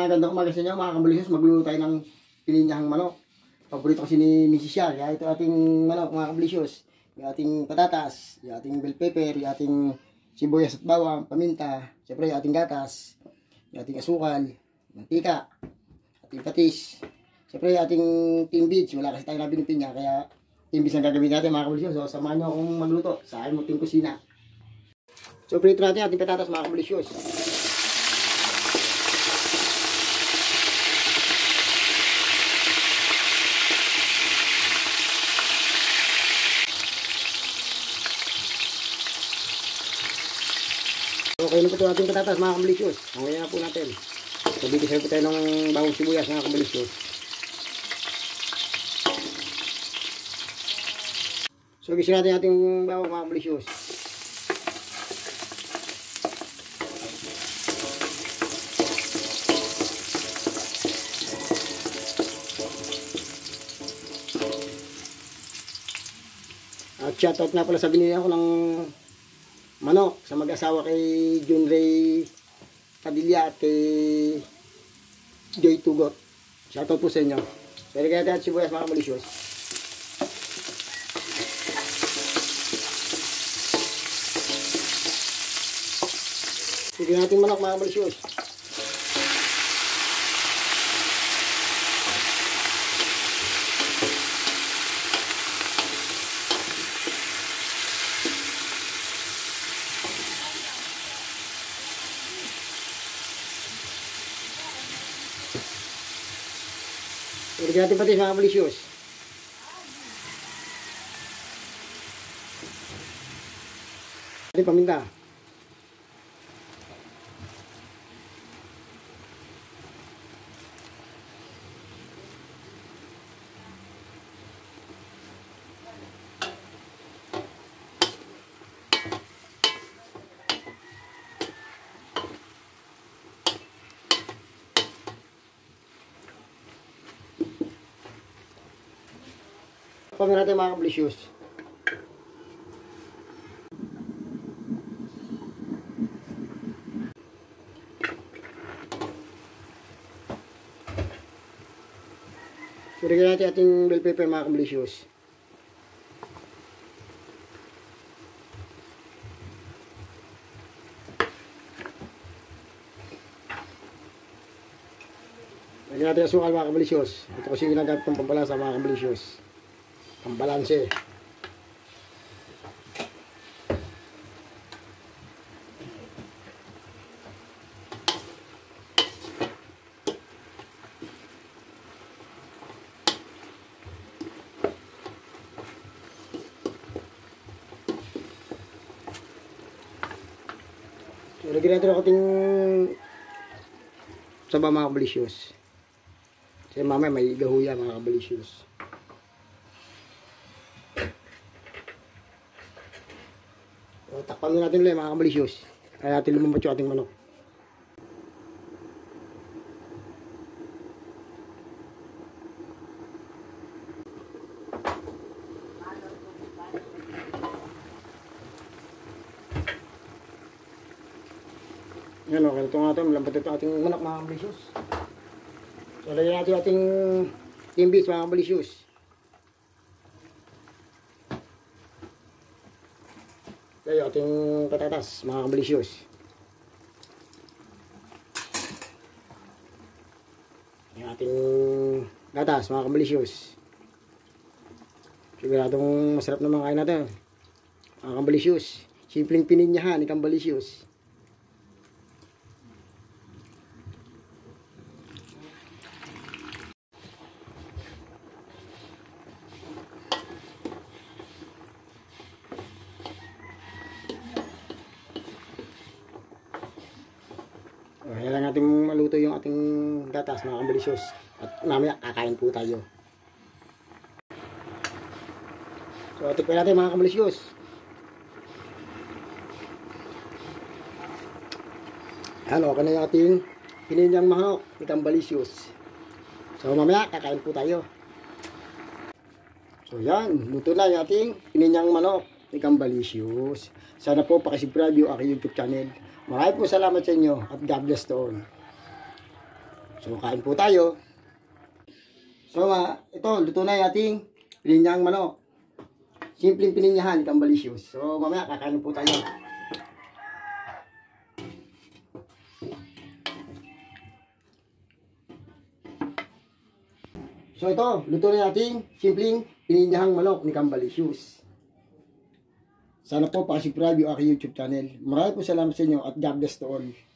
magandang umaga sa inyo mga kabulisos. Magluluto tayo ng pininyahang manok. Paborito kasi ni Mrs. Yar. Kaya ito ating manok mga kabulisos. Yung ating patatas, yung ating bell pepper, yung ating sibuyas at bawang, paminta, siyempre yung ating gatas, yung ating asukal, mantika, ating patis, siyempre yung ating timbits. Wala kasi tayo nabili pinya, kaya timbits ang gagawin natin mga kabulisos. So samahan nyo akong magluto sa aking munting kusina. So prito natin ating patatas mga kabulisos. Okay na po ito ating patatas mga kabulisos. Ngayon na po natin. So bigyan po tayo ng bawang sibuyas mga kabulisos. So gisa natin ating bawang mga kabulisos. At shoutout na pala sa binili ako ng manok sa mag-asawa kay John Ray Padilla at kay Joy Tugot. Shoutout po sa inyo. Pero kaya tayo at sibuyas mga kabulisos. Sige natin manok mga kabulisos. Lagyan natin patis mga kabulisos. Ating paminta. Pagin natin mga kabulisos. Lagyan natin ating bell pepper mga kabulisos. Lagyan natin asukal mga kabulisos. Ito kasi ginagamit ng pampalasa mga kabulisos. Pambalanse. So, lagyan natin ang ating saba mga kabulisos. Kasi mamaya may gahuya mga kabulisos. So, takpan natin ulit mga kabulisos. Kaya natin lumambat yung ating manok. Yan o, ganito nga ito. Malambat ito ating manok mga kabulisos. So, lagyan natin ating timbits mga kabulisos. Ito ating patatas mga kabulisos. Yung ating gatas mga kabulisos. Siguradong masarap na mga kain natin mga kabulisos. Simpleng pininyahan ni kabulisos. Kaya lang natin maluto yung ating gatas mga kabulisos. At mamaya kakain po tayo. So tikman natin mga kabulisos. Ayan, okay na yung ating pininyang manok ni kabulisos. So mamaya kakain po tayo. So yan, luto na yung ating pininyang manok ni kabulisos. Sana po pakisubscribe yung aking YouTube channel. Maraming po salamat sa inyo at God bless to all. So, kain po tayo. So, ito, luto na yung ating pininyahang manok. Simpleng pininyahan, Cambalicious. So, mamaya, kakain po tayo. So, ito, luto na yung ating simpleng pininyahang manok ni Cambalicious. Sana po pakisubscribe yung aking YouTube channel. Maraming po salamat sa inyo at God bless to all.